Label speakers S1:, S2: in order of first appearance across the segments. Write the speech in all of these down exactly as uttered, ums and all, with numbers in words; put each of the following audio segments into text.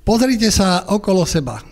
S1: Pozrite sa okolo seba.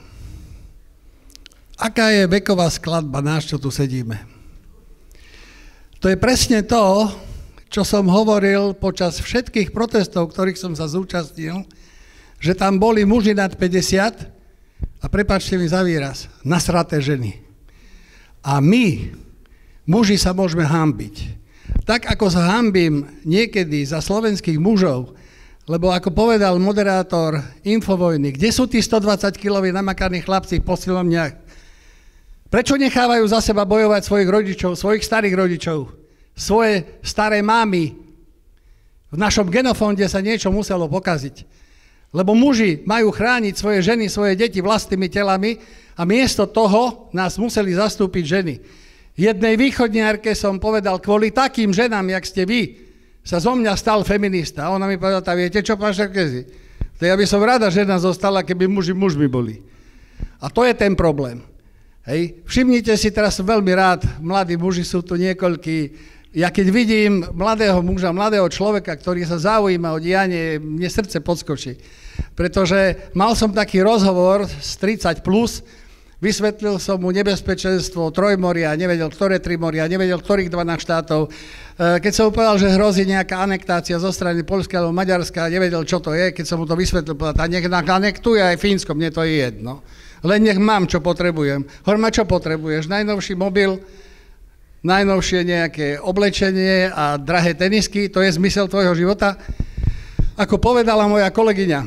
S1: Aká je veková skladba náš, čo tu sedíme? To je presne to, čo som hovoril počas všetkých protestov, ktorých som sa zúčastnil, že tam boli muži nad päťdesiat a prepáčte mi za výraz, nasraté ženy. A my, muži, sa môžeme hanbiť. Tak ako sa hanbím niekedy za slovenských mužov, lebo ako povedal moderátor Infovojny, kde sú tí stodvadsaťkiloví namakaní chlapci v posilovniach? Prečo nechávajú za seba bojovať svojich rodičov, svojich starých rodičov, svoje staré mámy? V našom genofonde sa niečo muselo pokaziť. Lebo muži majú chrániť svoje ženy, svoje deti vlastnými telami a miesto toho nás museli zastúpiť ženy. Jednej východniarke som povedal, kvôli takým ženám, jak ste vy, sa zo mňa stal feminista. A ona mi povedala, tá viete čo, pán Šerkezi? To ja by som rada žena zostala, keby muži mužmi boli. A to je ten problém. Hej. Všimnite si, teraz som veľmi rád, mladí muži sú tu niekoľkí. Ja keď vidím mladého muža, mladého človeka, ktorý sa zaujíma o dianie, mne srdce podskočí. Pretože mal som taký rozhovor z tridsať plus, vysvetlil som mu nebezpečenstvo Trojmoria, nevedel, ktoré tri moria, nevedel, ktorých dvanásť štátov. Keď som mu povedal, že hrozí nejaká anektácia zo strany Poľska alebo Maďarska, nevedel, čo to je, keď som mu to vysvetlil, povedal, nech anektuje aj Fínsko, mne to je jedno. Len nech mám, čo potrebujem. Hovorím, čo potrebuješ? Najnovší mobil, najnovšie nejaké oblečenie a drahé tenisky, to je zmysel tvojho života? Ako povedala moja kolegyňa,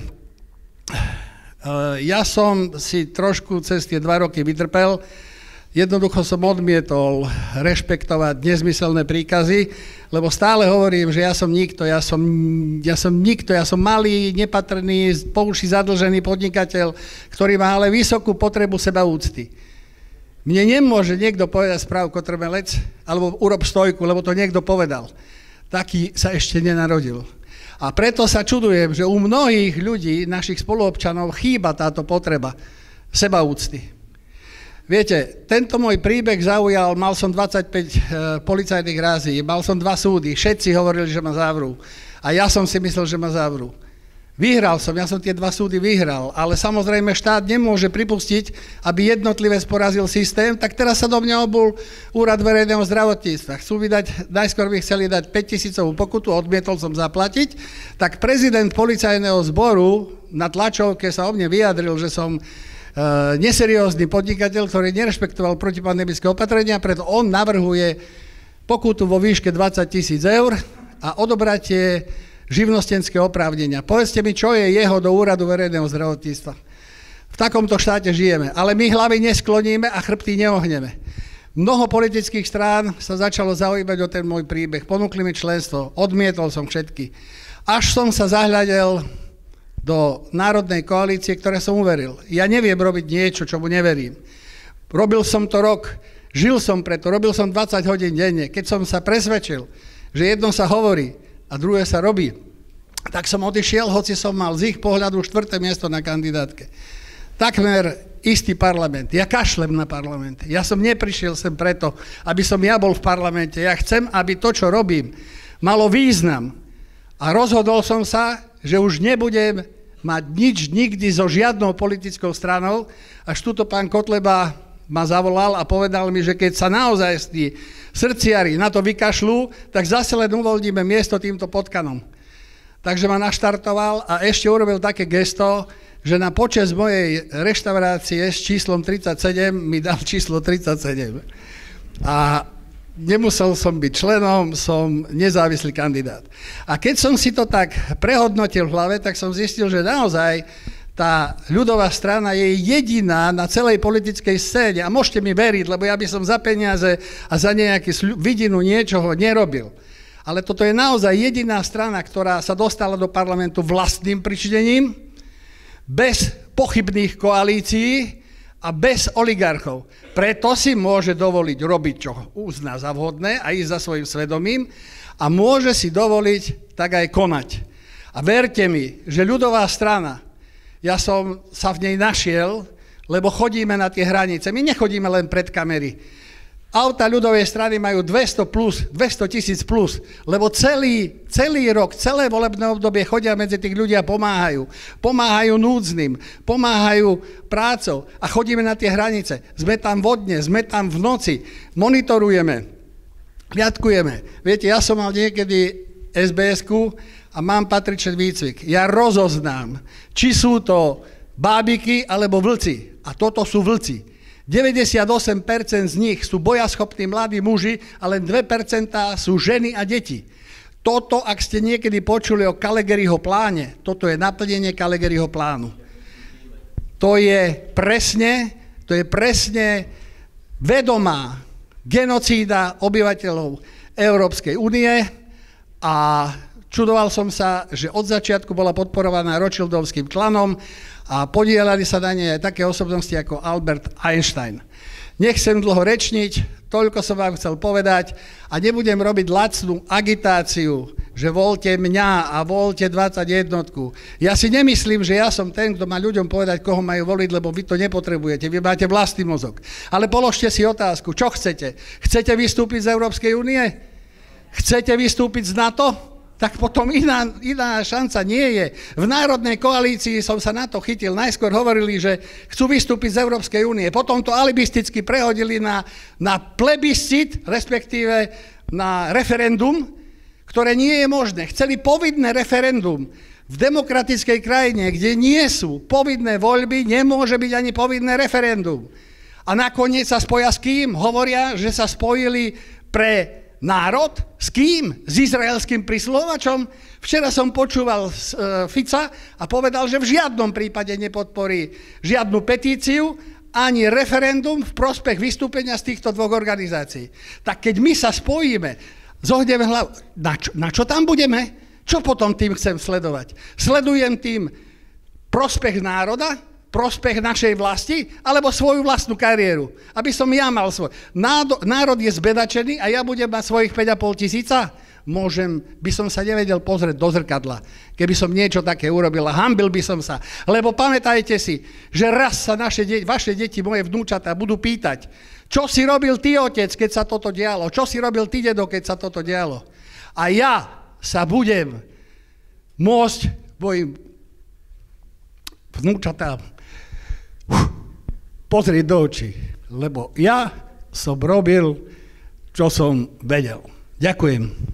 S1: ja som si trošku cez tie dva roky vytrpel, jednoducho som odmietol rešpektovať nezmyselné príkazy, lebo stále hovorím, že ja som nikto, ja som, ja som nikto, ja som malý, nepatrný, po uši zadlžený podnikateľ, ktorý má ale vysokú potrebu sebaúcty. Mne nemôže niekto povedať správ Kotrmelec, alebo urob stojku, lebo to niekto povedal. Taký sa ešte nenarodil. A preto sa čudujem, že u mnohých ľudí, našich spoluobčanov, chýba táto potreba sebaúcty. Viete, tento môj príbeh zaujal, mal som dvadsaťpäť e, policajných rází, mal som dva súdy, všetci hovorili, že ma zavrú. A ja som si myslel, že ma zavrú. Vyhral som, ja som tie dva súdy vyhral, ale samozrejme štát nemôže pripustiť, aby jednotlivec porazil systém, tak teraz sa do mňa obul Úrad verejného zdravotníctva. Chcú vydať, najskôr by chceli dať päťtisícovú pokutu, odmietol som zaplatiť, tak prezident policajného zboru na tlačovke sa o mne vyjadril, že som e, neseriózny podnikateľ, ktorý nerešpektoval protipandemické opatrenia, preto on navrhuje pokutu vo výške dvadsať tisíc eur a odobratie živnostenské oprávnenia. Povedzte mi, čo je jeho do Úradu verejného zdravotníctva. V takomto štáte žijeme, ale my hlavy neskloníme a chrbty neohneme. Mnoho politických strán sa začalo zaujímať o ten môj príbeh, ponúkli mi členstvo, odmietol som všetky. Až som sa zahľadel do národnej koalície, ktoré som uveril. Ja neviem robiť niečo, čomu neverím. Robil som to rok, žil som preto, robil som dvadsať hodín denne. Keď som sa presvedčil, že jedno sa hovorí a druhé sa robí, tak som odišiel, hoci som mal z ich pohľadu štvrté miesto na kandidátke. Takmer istý parlament. Ja kašlem na parlamente. Ja som neprišiel sem preto, aby som ja bol v parlamente. Ja chcem, aby to, čo robím, malo význam. A rozhodol som sa, že už nebudem mať nič nikdy so žiadnou politickou stranou, až tuto pán Kotleba ma zavolal a povedal mi, že keď sa naozaj tí srdciari na to vykašľú, tak zase len uvoľníme miesto týmto potkanom. Takže ma naštartoval a ešte urobil také gesto, že na počesť mojej reštaurácie s číslom tridsaťsedem mi dal číslo tridsaťsedem. A nemusel som byť členom, som nezávislý kandidát. A keď som si to tak prehodnotil v hlave, tak som zistil, že naozaj tá ľudová strana je jediná na celej politickej scéne. A môžete mi veriť, lebo ja by som za peniaze a za nejakú vidinu niečoho nerobil. Ale toto je naozaj jediná strana, ktorá sa dostala do parlamentu vlastným pričinením, bez pochybných koalícií a bez oligarchov. Preto si môže dovoliť robiť, čo uzná za vhodné a ísť za svojim svedomím a môže si dovoliť tak aj konať. A verte mi, že ľudová strana, ja som sa v nej našiel, lebo chodíme na tie hranice. My nechodíme len pred kamery. Auta ľudovej strany majú dvesto plus, dvesto tisíc plus, lebo celý, celý rok, celé volebné obdobie chodia medzi tých ľudí a pomáhajú. Pomáhajú núdznym, pomáhajú prácou a chodíme na tie hranice. Sme tam vodne, sme tam v noci, monitorujeme, hľadkujeme. Viete, ja som mal niekedy es bé esku a mám patričný výcvik. Ja rozoznám, či sú to bábiky alebo vlci. A toto sú vlci. deväťdesiatosem percent z nich sú bojaschopní mladí muži a len dve percentá sú ženy a deti. Toto, ak ste niekedy počuli o Caligariho pláne, toto je naplnenie Caligariho plánu. To je presne, to je presne vedomá genocída obyvateľov Európskej únie a čudoval som sa, že od začiatku bola podporovaná Rothschildovským klanom a podielali sa na nej aj také osobnosti ako Albert Einstein. Nechcem dlho rečniť, toľko som vám chcel povedať a nebudem robiť lacnú agitáciu, že voľte mňa a voľte dvadsaťjeden. Ja si nemyslím, že ja som ten, kto má ľuďom povedať, koho majú voliť, lebo vy to nepotrebujete, vy máte vlastný mozog. Ale položte si otázku, čo chcete? Chcete vystúpiť z Európskej únie? Chcete vystúpiť z NATO? Tak potom iná, iná šanca nie je. V Národnej koalícii som sa na to chytil. Najskôr hovorili, že chcú vystúpiť z Európskej únie. Potom to alibisticky prehodili na, na plebiscit, respektíve na referendum, ktoré nie je možné. Chceli povinné referendum. V demokratickej krajine, kde nie sú povinné voľby, nemôže byť ani povinné referendum. A nakoniec sa spoja s kým? Hovoria, že sa spojili pre národ? S kým? S izraelským prisluhovačom? Včera som počúval uh, Fica a povedal, že v žiadnom prípade nepodporí žiadnu petíciu ani referendum v prospech vystúpenia z týchto dvoch organizácií. Tak keď my sa spojíme, zohneme hlavu, na čo, na čo tam budeme? Čo potom tým chcem sledovať? Sledujem tým prospech národa, prospech našej vlasti, alebo svoju vlastnú kariéru. Aby som ja mal svoj. Národ je zbedačený a ja budem mať svojich päť a pol tisíca? Môžem, by som sa nevedel pozrieť do zrkadla, keby som niečo také urobil a hanbil by som sa. Lebo pamätajte si, že raz sa naše de- vaše deti, moje vnúčatá, budú pýtať, čo si robil ty, otec, keď sa toto dialo? Čo si robil ty, dedo, keď sa toto dialo? A ja sa budem môcť mojim vnúčatám pozrieť do očí, lebo ja som robil, čo som vedel. Ďakujem.